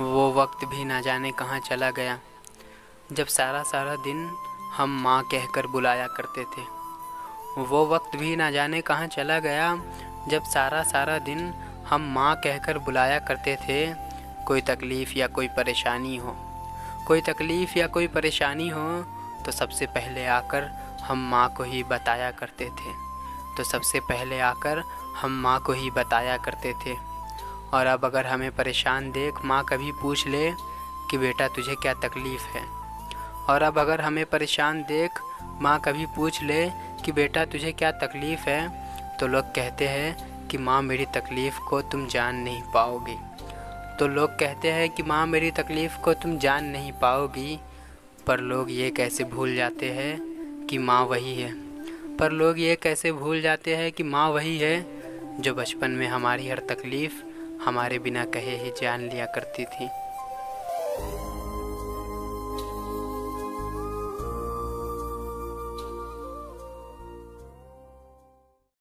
वो वक्त भी ना जाने कहाँ चला गया, जब सारा सारा दिन हम माँ कहकर बुलाया करते थे। वो वक्त भी ना जाने कहाँ चला गया, जब सारा सारा दिन हम माँ कहकर बुलाया करते थे। कोई तकलीफ़ या कोई परेशानी हो, कोई तकलीफ़ या कोई परेशानी हो, तो सबसे पहले आकर हम माँ को ही बताया करते थे। तो सबसे पहले आकर हम माँ को ही बताया करते थे। और अब अगर हमें परेशान देख माँ कभी पूछ ले कि बेटा तुझे क्या तकलीफ़ है, और अब अगर हमें परेशान देख माँ कभी पूछ ले कि बेटा तुझे क्या तकलीफ़ है, तो लोग कहते हैं कि माँ मेरी तकलीफ़ को तुम जान नहीं पाओगी। तो लोग कहते हैं कि माँ मेरी तकलीफ़ को तुम जान नहीं पाओगी। पर लोग ये कैसे भूल जाते हैं कि माँ वही है। पर लोग ये कैसे भूल जाते हैं कि माँ वही है जो बचपन में हमारी हर तकलीफ़ हमारे बिना कहे ही जान लिया करती थी।